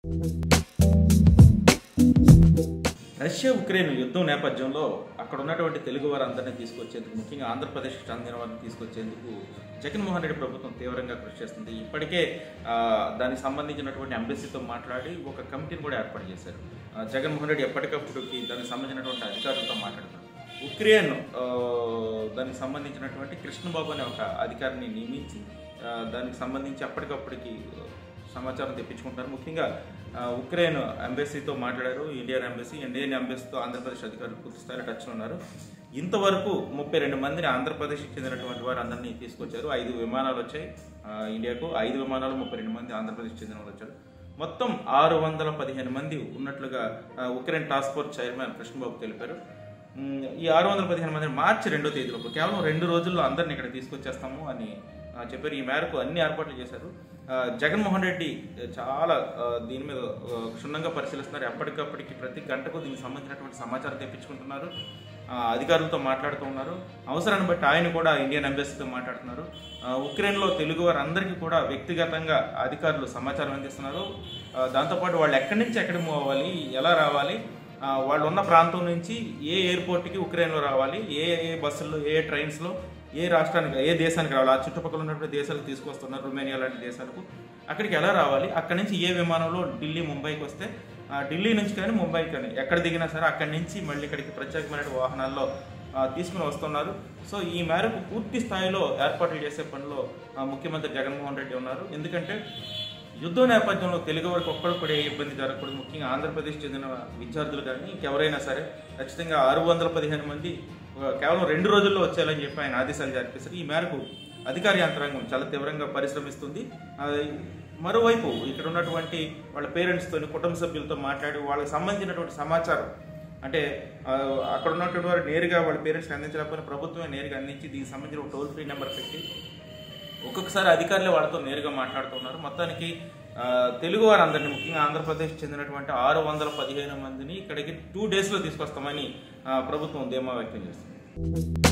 Russia Ukraine యుద్ధం నేపథ్యంలో అక్కడ ఉన్నటువంటి తెలుగు వారందరినీ తీసుకొచ్చేందుకు, ముఖ్యంగా ఆంధ్రప్రదేశ్కి చెందిన వారిని తీసుకొచ్చేందుకు జగన్మోహన్ రెడ్డి ప్రభుత్వం తీవ్రంగా కృషి చేస్తుంది. ఇప్పటికే దానికి సంబంధించినటువంటి ఎంబసీతో మాట్లాడి ఒక కమిటీని కూడా ఏర్పాటు చేశారు. జగన్మోహన్ రెడ్డి ఎప్పటికప్పుడుకి దానికి సంబంధించినటువంటి అధికారులతో మాట్లాడతారు. ఉక్రెయిన్ దానికి సంబంధించినటువంటి కృష్ణబాబు అనే ఒక అధికారిని నియమించి దానికి సంబంధించి అప్పటికప్పటికి సమాచారం తెప్పించుకుంటారు. ముఖ్యంగా ఉక్రెయిన్ ఎంబసీతో మాట్లాడారు. ఇండియన్ ఎంబసీతో ఆంధ్రప్రదేశ్ అధికారులు పూర్తి స్థాయిలో టచ్లో ఉన్నారు. ఇంతవరకు 32 మందిని ఆంధ్రప్రదేశ్కి చెందినటువంటి వారు అందరినీ తీసుకొచ్చారు. 5 విమానాలు వచ్చాయి ఇండియాకు. 5 విమానాలు 32 మంది ఆంధ్రప్రదేశ్కి చెందిన వాళ్ళు వచ్చారు. మొత్తం 615 మంది ఉన్నట్లుగా Ukraine task force chairman Krishnababu తెలిపారు. ఈ 615 మందిని మార్చి 2వ తేదీలోపు కేవలం 2 రోజుల్లో అందరినీ ఇక్కడ తీసుకొచ్చేస్తాము అని చెప్పారు. ఈ మేరకు అన్ని ఏర్పాట్లు చేశారు. జగన్మోహన్ రెడ్డి చాలా దీని మీద క్షుణ్ణంగా పరిశీలిస్తున్నారు. ఎప్పటికప్పటికి ప్రతి గంటకు దీనికి సంబంధించినటువంటి సమాచారం తెప్పించుకుంటున్నారు. అధికారులతో మాట్లాడుతూ ఉన్నారు. అవసరాన్ని బట్టి ఆయన కూడా ఇండియన్ ఎంబసీతో మాట్లాడుతున్నారు. ఉక్రెయిన్లో తెలుగు వారందరికీ కూడా వ్యక్తిగతంగా అధికారులు సమాచారం అందిస్తున్నారు. దాంతోపాటు వాళ్ళు ఎక్కడి నుంచి ఎక్కడికి మూవ్ అవ్వాలి, ఎలా రావాలి, వాళ్ళు ఉన్న ప్రాంతం నుంచి ఏ ఎయిర్పోర్ట్కి ఉక్రెయిన్లో రావాలి, ఏ బస్సుల్లో, ఏ ట్రైన్స్లో, ఏ రాష్ట్రానికి, ఏ దేశానికి రావాలి, ఆ చుట్టుపక్కల ఉన్నటువంటి దేశాలకు తీసుకొస్తున్నారు. రొమేనియా లాంటి దేశాలకు అక్కడికి ఎలా రావాలి, అక్కడి నుంచి ఏ విమానంలో ఢిల్లీ, ముంబైకి వస్తే ఢిల్లీ నుంచి కానీ ముంబైకి కానీ ఎక్కడ దిగినా సరే అక్కడి నుంచి మళ్ళీ ఇక్కడికి ప్రత్యేకమైన వాహనాల్లో తీసుకుని వస్తున్నారు. సో ఈ మేరకు పూర్తి స్థాయిలో ఏర్పాట్లు చేసే పనిలో ముఖ్యమంత్రి జగన్మోహన్ రెడ్డి ఉన్నారు. ఎందుకంటే యుద్ధ నేపథ్యంలో తెలుగు వారికి ఒక్కడు కూడా ఏ ఇబ్బంది జరగకూడదు. ముఖ్యంగా ఆంధ్రప్రదేశ్ చెందిన విద్యార్థులు కానీ ఇంకెవరైనా సరే ఖచ్చితంగా 615 మంది కేవలం 2 రోజుల్లో వచ్చేయాలని చెప్పి ఆయన ఆదేశాలు జారీ చేశారు. ఈ మేరకు అధికార యంత్రాంగం చాలా తీవ్రంగా పరిశ్రమిస్తుంది. మరోవైపు ఇక్కడ ఉన్నటువంటి వాళ్ళ పేరెంట్స్తో, కుటుంబ సభ్యులతో మాట్లాడి వాళ్ళకి సంబంధించినటువంటి సమాచారం, అంటే అక్కడ ఉన్నటువంటి వారు నేరుగా వాళ్ళ పేరెంట్స్కి అందించలేకపోయినా ప్రభుత్వమే నేరుగా అందించి దీనికి సంబంధించిన ఒక టోల్ ఫ్రీ నెంబర్ పెట్టి ఒక్కొక్కసారి అధికారులే వాళ్ళతో నేరుగా మాట్లాడుతున్నారు. మొత్తానికి తెలుగు వారందరినీ, ముఖ్యంగా ఆంధ్రప్రదేశ్ చెందినటువంటి 615 మందిని ఇక్కడికి 2 డేస్లో తీసుకొస్తామని ప్రభుత్వం ధీమా వ్యక్తం చేస్తుంది.